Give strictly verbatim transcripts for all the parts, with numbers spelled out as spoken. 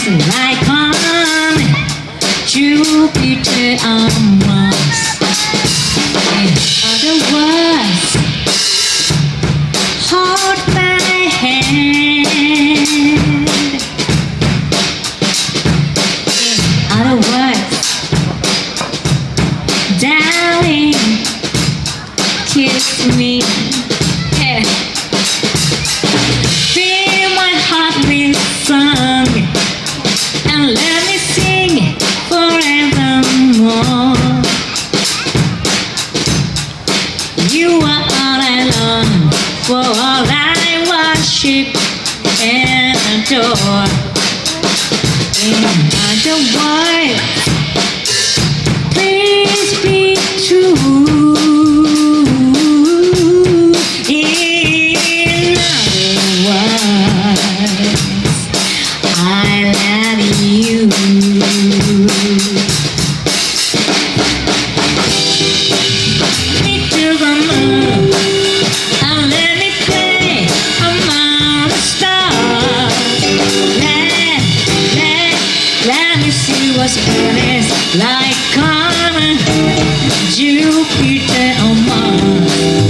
like on Jupiter on Mars. In other words, hold my hand. In other words, darling, kiss me. Yeah. Fill my heart with song and let me sing forevermore. You are all I long for, all I worship and adore. In other words, please be true. In other words, I love you. Me to the moon and let me play among the stars. Let, let, let me see what's burning like on Jupiter or Mars.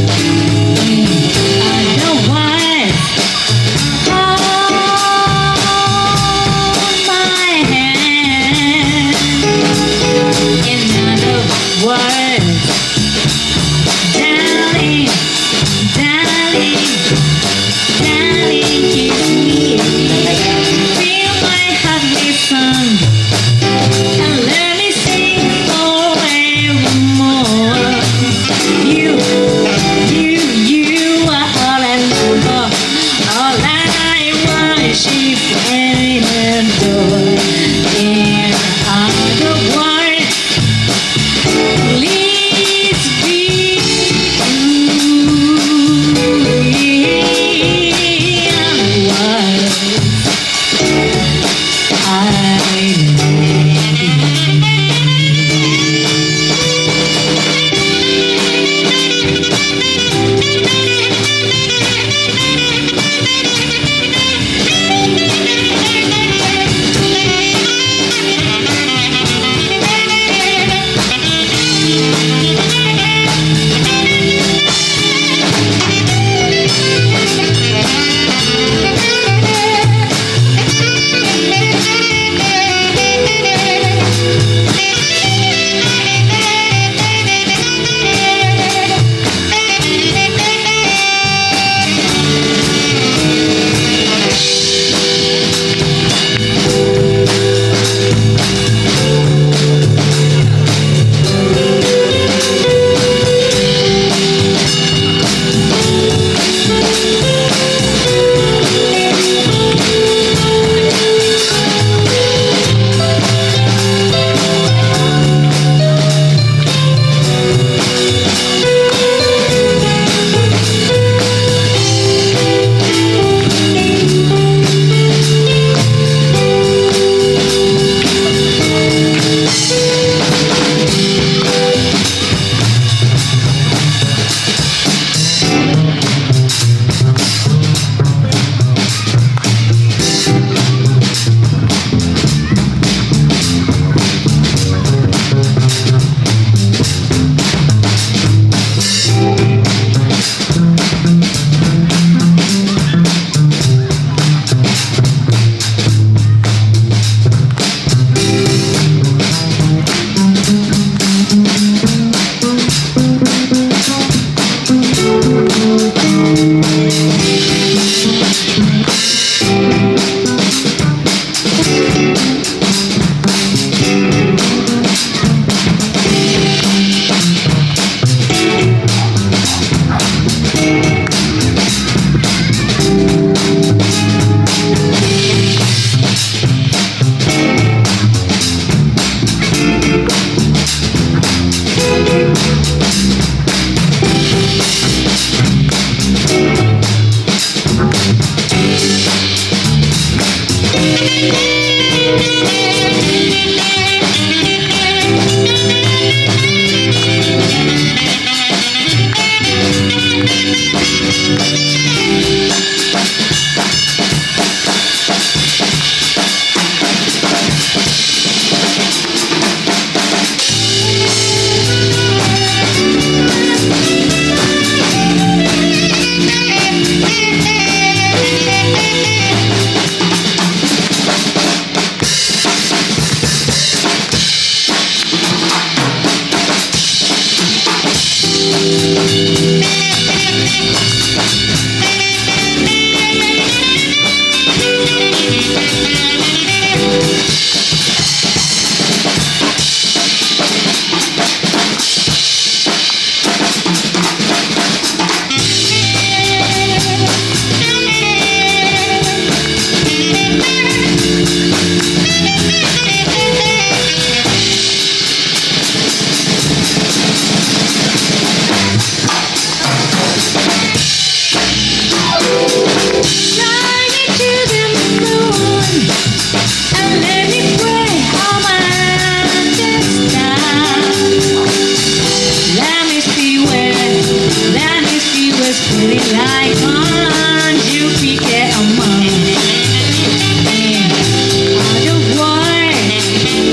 That is she was pretty like on Jupiter or Mars. In other words,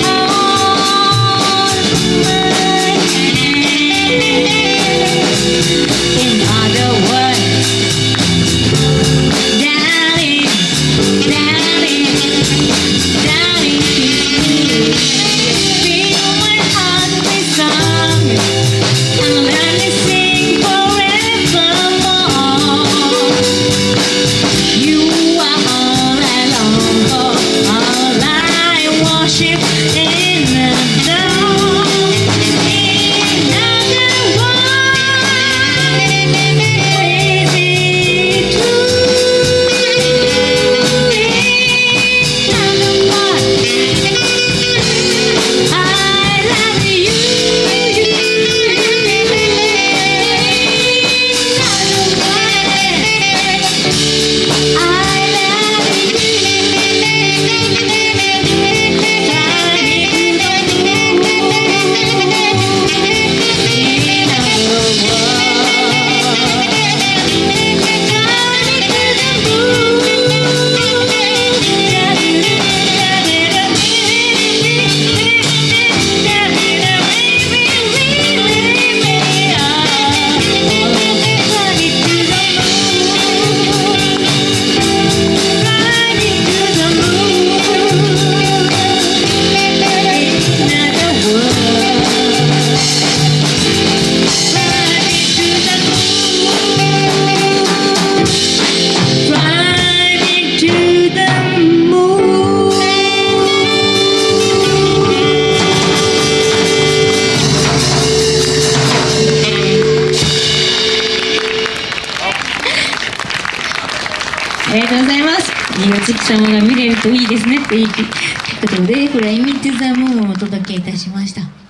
all my in other words, darling, darling, darling, feel my heart with song and let me sing forevermore. You are all alone, all I worship in the dawn. In other words, crazy true. In other words, I love you.ありがとうございます。岩月様が見れるといいですねっていうことで、フライミットザムーンをお届けいたしました。